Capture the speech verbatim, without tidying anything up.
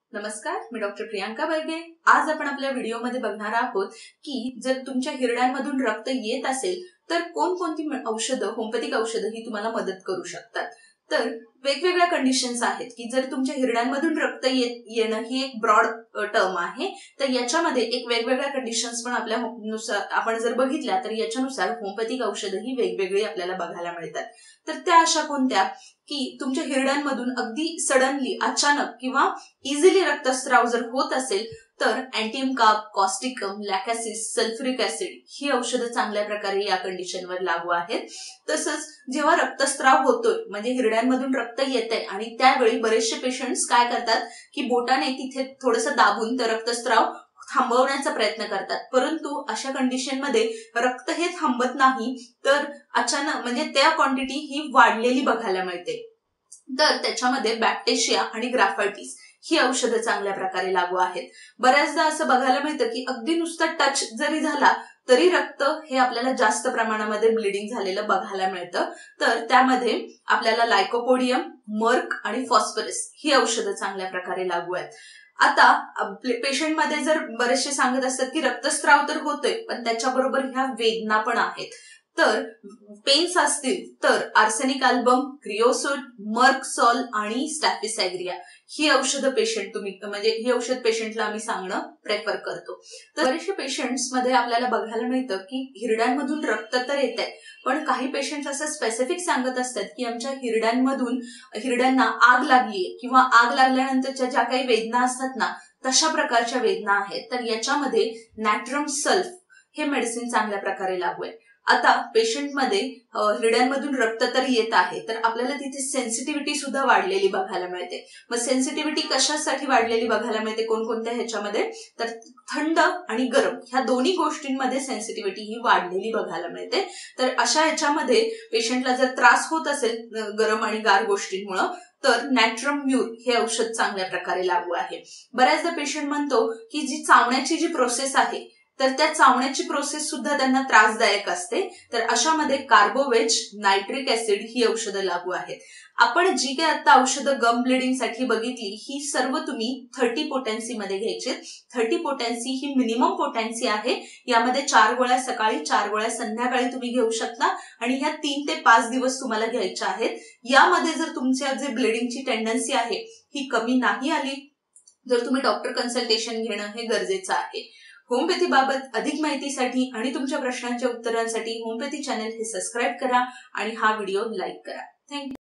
नमस्कार, मी डॉक्टर प्रियांका बार्गे। आज आपण आपल्या व्हिडिओमध्ये बघणार आहोत की जर तुमच्या हिरड्यांमधून रक्त येत असेल तर कोणकोणती औषधं, होमिओपॅथिक औषधं ही तुम्हाला मदत करू शकतात। तर वेगवेगळ्या कंडिशन्स आहेत की जर तुमच्या हिरड्यांमधून रक्त येणं ही एक ब्रॉड टर्म आहे, तर याच्यामध्ये एक वेगवेगळ्या कंडिशन्स पण आपल्या नुसार आपण जर बघितल्या तर याच्यानुसार होमिओपॅथिक औषधं ही वेगवेगळी आपल्याला बघायला मिळतात। तर त्या अशा कोणत्या की तुमच्या हिरड्यांमधून अगदी सडनली, अचानक किंवा इझिली रक्तस्राव जर होत असेल तर अँटीमकाप, कॉस्टिकम, लॅकॅसिस, सल्फ्युरिक ऍसिड ही औषधं चांगल्या प्रकारे या कंडिशनवर लागू आहेत। तसंच जेव्हा रक्तस्राव होतोय म्हणजे हिरड्यांमधून रक्त येतंय आणि त्यावेळी बरेचसे पेशंट्स काय करतात की बोटाने तिथे थोडंसं दाबून तर रक्तस्राव थांबवण्याचा प्रयत्न करतात, परंतु अशा कंडिशनमध्ये रक्त हे थांबत नाही तर अचानक म्हणजे त्या क्वांटिटी ही वाढलेली बघायला मिळते। तर त्याच्यामध्ये बॅक्टेशिया आणि ग्राफायटिस ही औषधं चांगल्या प्रकारे लागू आहेत। बऱ्याचदा असं बघायला मिळतं की अगदी नुसता टच जरी झाला तरी रक्त हे आपल्याला जास्त प्रमाणामध्ये ब्लिडिंग झालेलं बघायला मिळतं। तर त्यामध्ये आपल्याला लायकोपोडियम, मर्क आणि फॉस्फरस ही औषधं चांगल्या प्रकारे लागू आहेत। आता पेशंटमध्ये जर बरेचसे सांगत असतात की रक्तस्राव तर होतोय पण त्याच्याबरोबर ह्या वेदना पण आहेत, तर पेन्स असतील तर आर्सेनिक अल्बम, क्रिओसोट, मर्क सॉल आणि स्टॅफिसॅग्रिया ही औषधं पेशंट तुम्ही म्हणजे ही औषध पेशंटला आम्ही सांगणं प्रेफर करतो। तर बरेचशे पेशंट्स मध्ये आपल्याला बघायला मिळतं की हिरड्यांमधून रक्त तर येत आहे, पण काही पेशंट्स असं स्पेसिफिक सांगत असतात की आमच्या हिरड्यांमधून हिरड्यांना आग लागलीये किंवा आग लागल्यानंतरच्या ज्या काही वेदना असतात ना तशा प्रकारच्या वेदना आहेत। तर याच्यामध्ये नॅट्रम सल्फ हे मेडिसिन चांगल्या प्रकारे लागू आहे। आता पेशंटमध्ये हिरड्यांमधून रक्त तर येत आहे तर आपल्याला तिथे सेन्सिटिव्हिटी सुद्धा वाढलेली बघायला मिळते। मग सेन्सिटिव्हिटी कशासाठी वाढलेली बघायला मिळते कोणकोणत्या ह्याच्यामध्ये, तर थंड आणि गरम ह्या दोन्ही गोष्टींमध्ये सेन्सिटिव्हिटी ही वाढलेली बघायला मिळते। तर अशा ह्याच्यामध्ये पेशंटला जर त्रास होत असेल गरम आणि गार गोष्टींमुळे तर नॅट्रम म्यूर हे औषध चांगल्या प्रकारे लागू आहे। बऱ्याचदा पेशंट म्हणतो की जी चावण्याची जी प्रोसेस आहे तर त्या चावण्याची प्रोसेस सुद्धा त्यांना त्रासदायक असते, तर अशामध्ये कार्बोवेज, नायट्रिक ऍसिड ही औषधं लागू आहेत। आपण जी काही आता औषधं गम ब्लिडिंग साठी बघितली ही सर्व तुम्ही थर्टी पोटेन्सी मध्ये घ्यायचे। थर्टी पोटेन्सी ही मिनिमम पोटेन्सी आहे, यामध्ये चार गोळ्या सकाळी, चार गोळ्या संध्याकाळी तुम्ही घेऊ शकता आणि ह्या तीन ते पाच दिवस तुम्हाला घ्यायच्या आहेत। यामध्ये जर तुमच्या जे ब्लिडिंगची टेंडन्सी आहे ही कमी नाही आली तर तुम्ही डॉक्टर कन्सल्टेशन घेणं हे गरजेचं आहे। होमिओपॅथी बाबत अधिक माहितीसाठी आणि तुमच्या प्रश्नांच्या उत्तरांसाठी होमिओपॅथी चॅनल हे सबस्क्राईब करा आणि हा व्हिडिओ लाईक करा। थँक्यू।